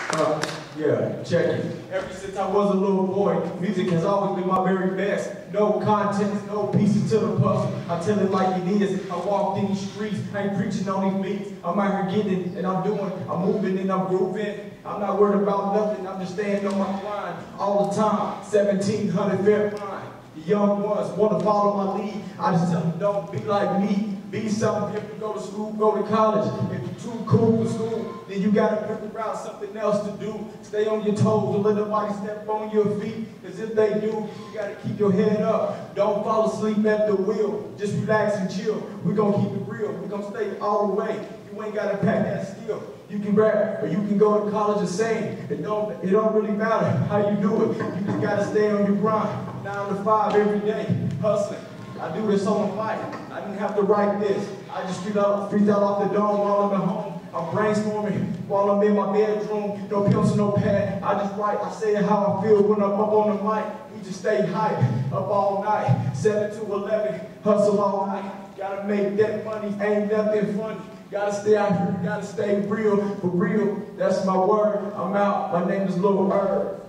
Yeah, check it. Ever since I was a little boy, music has always been my very best. No contents, no pieces to the puzzle. I tell it like it is. I walk in these streets, I ain't preaching on these beats. I'm out here getting it, and I'm moving and I'm grooving. I'm not worried about nothing, I'm just staying on my grind all the time. 1700 Fairfield. The young ones want to follow my lead. I just tell them, don't be like me. Be something different, go to school, go to college. If you're too cool for school, then you gotta figure out something else to do. Stay on your toes, don't let nobody step on your feet. Cause if they do, you gotta keep your head up. Don't fall asleep at the wheel. Just relax and chill. We gonna keep it real. We gonna stay all the way. You ain't gotta pack that skill. You can rap or you can go to college and sing. It don't really matter how you do it. You just gotta stay on your grind. 9 to 5 every day, hustling. I do this on the mic. I didn't have to write this. I just freestyle off the dome while I'm at home. I'm brainstorming while I'm in my bedroom. No pencil, no pad. I just write. I say how I feel when I'm up on the mic. We just stay hype up all night. 7 to 11, hustle all night. Gotta make that money, ain't nothing funny. Gotta stay out here, gotta stay real, for real. That's my word. I'm out. My name is Lil Erv.